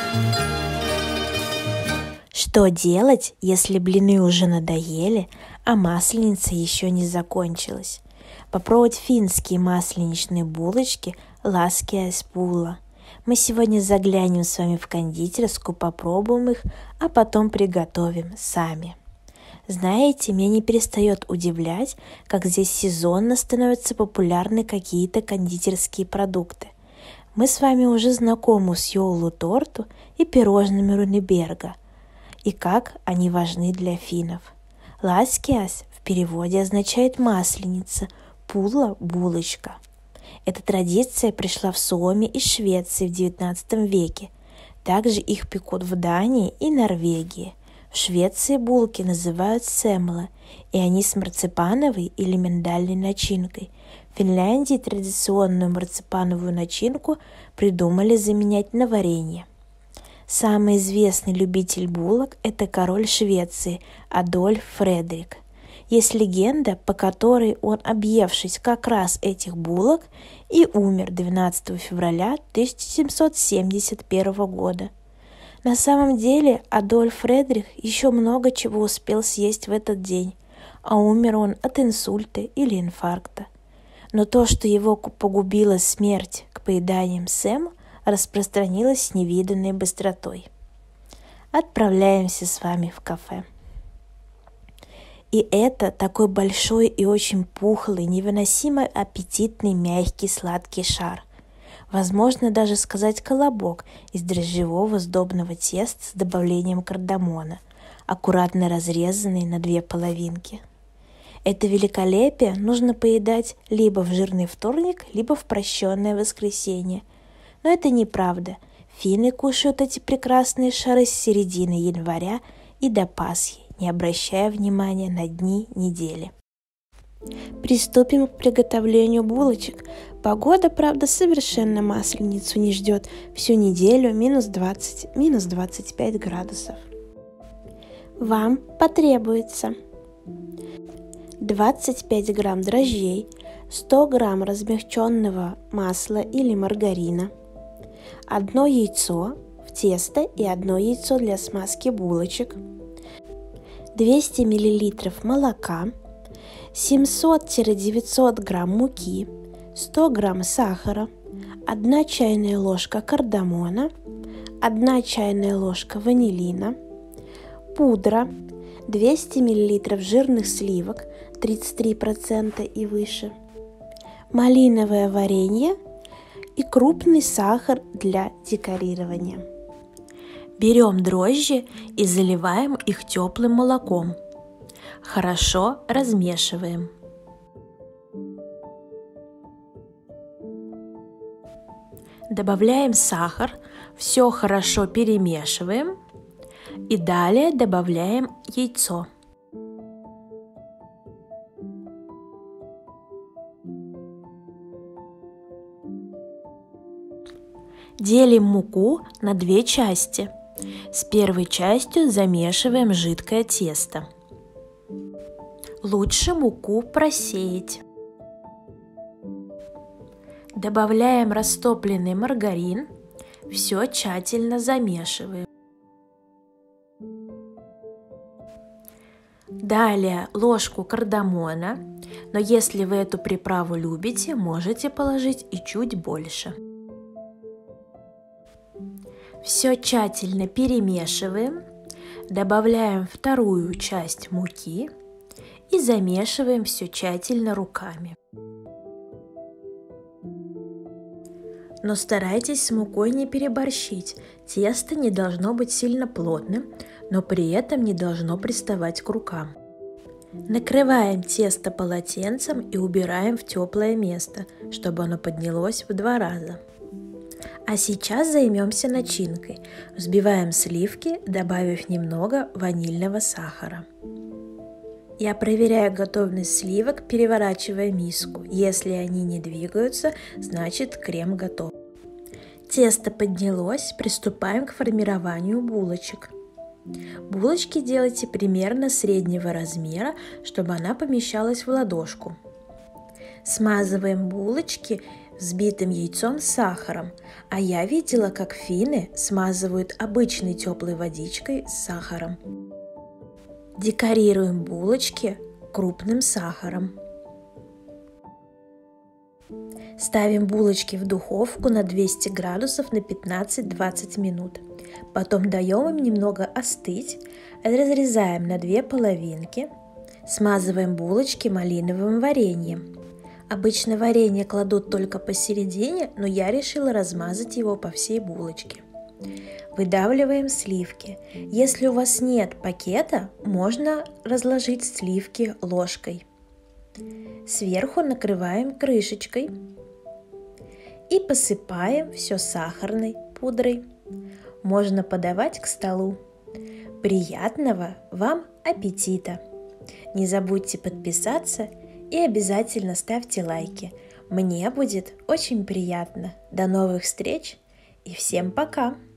Что делать, если блины уже надоели, а масленица еще не закончилась? Попробовать финские масленичные булочки Laskiais pulla. Мы сегодня заглянем с вами в кондитерскую, попробуем их, а потом приготовим сами. Знаете, меня не перестает удивлять, как здесь сезонно становятся популярны какие-то кондитерские продукты. Мы с вами уже знакомы с йоулу-торту и пирожными Рунеберга, и как они важны для финнов. Laskiais в переводе означает масленица, pulla – булочка. Эта традиция пришла в Суоми из Швеции в XIX веке. Также их пекут в Дании и Норвегии. В Швеции булки называют семла, и они с марципановой или миндальной начинкой. В Финляндии традиционную марципановую начинку придумали заменять на варенье. Самый известный любитель булок – это король Швеции Адольф Фредерик. Есть легенда, по которой он, объевшись как раз этих булок, и умер 12 февраля 1771 года. На самом деле Адольф Фредерик еще много чего успел съесть в этот день, а умер он от инсульта или инфаркта. Но то, что его погубила смерть к поеданиям семл, распространилось с невиданной быстротой. Отправляемся с вами в кафе. И это такой большой и очень пухлый, невыносимо аппетитный, мягкий, сладкий шар. Возможно даже сказать колобок из дрожжевого сдобного теста с добавлением кардамона, аккуратно разрезанный на 2 половинки. Это великолепие нужно поедать либо в жирный вторник, либо в прощенное воскресенье. Но это неправда. Финны кушают эти прекрасные шары с середины января и до Пасхи, не обращая внимания на дни недели. Приступим к приготовлению булочек. Погода, правда, совершенно масленицу не ждет. Всю неделю минус 20, минус 25 градусов. Вам потребуется 25 грамм дрожжей, 100 грамм размягченного масла или маргарина, 1 яйцо в тесто и 1 яйцо для смазки булочек, 200 мл молока, 700-900 грамм муки, 100 грамм сахара, 1 чайная ложка кардамона, 1 чайная ложка ванилина, пудра, 200 мл жирных сливок 33% и выше, малиновое варенье и крупный сахар для декорирования. Берем дрожжи и заливаем их теплым молоком. Хорошо размешиваем. Добавляем сахар, все хорошо перемешиваем и далее добавляем яйцо. Делим муку на 2 части. С первой частью замешиваем жидкое тесто. Лучше муку просеять. Добавляем растопленный маргарин. Все тщательно замешиваем. Далее ложку кардамона, но если вы эту приправу любите, можете положить и чуть больше. Все тщательно перемешиваем, добавляем вторую часть муки и замешиваем все тщательно руками. Но старайтесь с мукой не переборщить. Тесто не должно быть сильно плотным, но при этом не должно приставать к рукам. Накрываем тесто полотенцем и убираем в теплое место, чтобы оно поднялось в 2 раза. А сейчас займемся начинкой. Взбиваем сливки, добавив немного ванильного сахара. Я проверяю готовность сливок, переворачивая миску. Если они не двигаются, значит крем готов. Тесто поднялось, приступаем к формированию булочек. Булочки делайте примерно среднего размера, чтобы она помещалась в ладошку. Смазываем булочки взбитым яйцом с сахаром, а я видела, как финны смазывают обычной теплой водичкой с сахаром. Декорируем булочки крупным сахаром. Ставим булочки в духовку на 200 градусов на 15-20 минут. Потом даем им немного остыть, разрезаем на 2 половинки, смазываем булочки малиновым вареньем. Обычно варенье кладут только посередине, но я решила размазать его по всей булочке. Выдавливаем сливки. Если у вас нет пакета, можно разложить сливки ложкой. Сверху накрываем крышечкой и посыпаем все сахарной пудрой. Можно подавать к столу. Приятного вам аппетита! Не забудьте подписаться и обязательно ставьте лайки. Мне будет очень приятно. До новых встреч и всем пока!